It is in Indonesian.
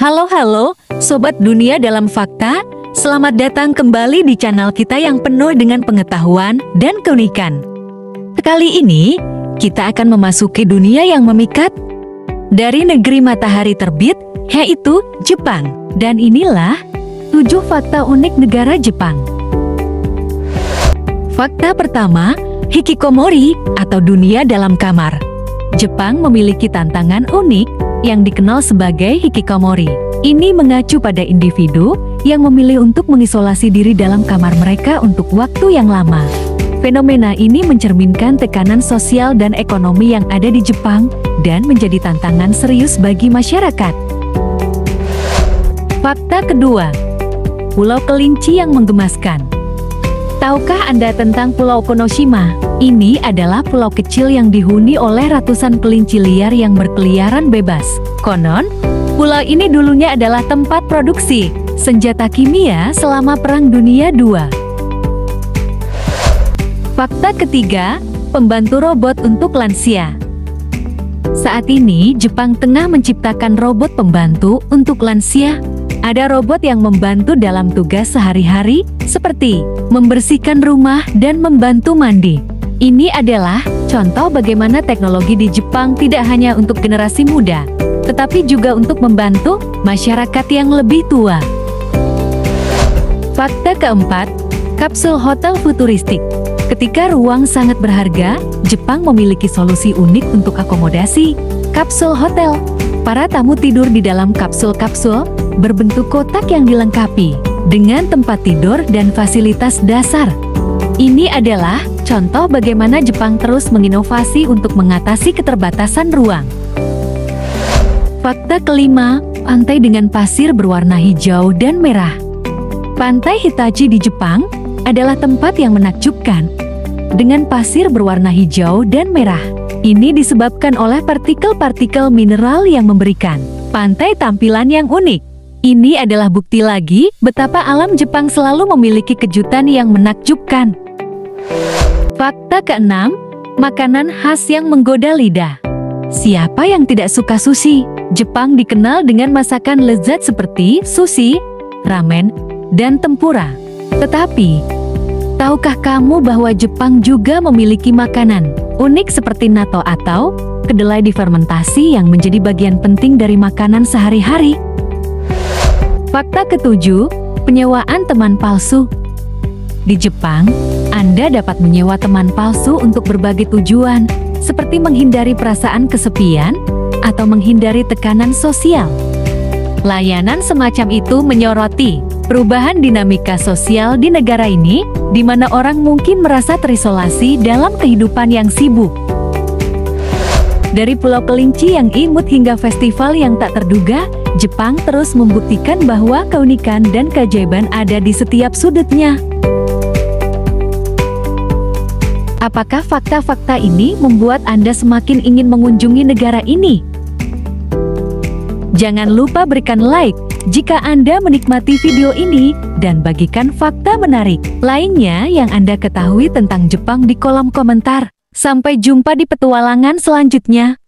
Halo, Sobat Dunia Dalam Fakta. Selamat datang kembali di channel kita yang penuh dengan pengetahuan dan keunikan. Kali ini, kita akan memasuki dunia yang memikat dari negeri matahari terbit, yaitu Jepang. Dan inilah 7 fakta unik negara Jepang. Fakta pertama, hikikomori atau dunia dalam kamar. Jepang memiliki tantangan unik yang dikenal sebagai hikikomori. Ini mengacu pada individu yang memilih untuk mengisolasi diri dalam kamar mereka untuk waktu yang lama. Fenomena ini mencerminkan tekanan sosial dan ekonomi yang ada di Jepang dan menjadi tantangan serius bagi masyarakat. Fakta kedua, Pulau Kelinci yang menggemaskan. Tahukah Anda tentang Pulau Konoshima? Ini adalah pulau kecil yang dihuni oleh ratusan kelinci liar yang berkeliaran bebas. Konon, pulau ini dulunya adalah tempat produksi senjata kimia selama Perang Dunia II. Fakta ketiga, pembantu robot untuk lansia. Saat ini, Jepang tengah menciptakan robot pembantu untuk lansia. Ada robot yang membantu dalam tugas sehari-hari, seperti membersihkan rumah dan membantu mandi. Ini adalah contoh bagaimana teknologi di Jepang tidak hanya untuk generasi muda, tetapi juga untuk membantu masyarakat yang lebih tua. Fakta keempat, kapsul hotel futuristik. Ketika ruang sangat berharga, Jepang memiliki solusi unik untuk akomodasi kapsul hotel. Para tamu tidur di dalam kapsul-kapsul berbentuk kotak yang dilengkapi dengan tempat tidur dan fasilitas dasar. Ini adalah contoh bagaimana Jepang terus menginovasi untuk mengatasi keterbatasan ruang. Fakta kelima, pantai dengan pasir berwarna hijau dan merah. Pantai Hitachi di Jepang adalah tempat yang menakjubkan dengan pasir berwarna hijau dan merah. Ini disebabkan oleh partikel-partikel mineral yang memberikan pantai tampilan yang unik. Ini adalah bukti lagi betapa alam Jepang selalu memiliki kejutan yang menakjubkan. Fakta keenam, makanan khas yang menggoda lidah. Siapa yang tidak suka sushi? Jepang dikenal dengan masakan lezat seperti sushi, ramen, dan tempura. Tetapi, tahukah kamu bahwa Jepang juga memiliki makanan unik seperti natto atau kedelai difermentasi yang menjadi bagian penting dari makanan sehari-hari? Fakta ketujuh, penyewaan teman palsu. Di Jepang, Anda dapat menyewa teman palsu untuk berbagai tujuan, seperti menghindari perasaan kesepian atau menghindari tekanan sosial. Layanan semacam itu menyoroti perubahan dinamika sosial di negara ini, di mana orang mungkin merasa terisolasi dalam kehidupan yang sibuk. Dari Pulau Kelinci yang imut hingga festival yang tak terduga, Jepang terus membuktikan bahwa keunikan dan keajaiban ada di setiap sudutnya. Apakah fakta-fakta ini membuat Anda semakin ingin mengunjungi negara ini? Jangan lupa berikan like jika Anda menikmati video ini dan bagikan fakta menarik lainnya yang Anda ketahui tentang Jepang di kolom komentar. Sampai jumpa di petualangan selanjutnya.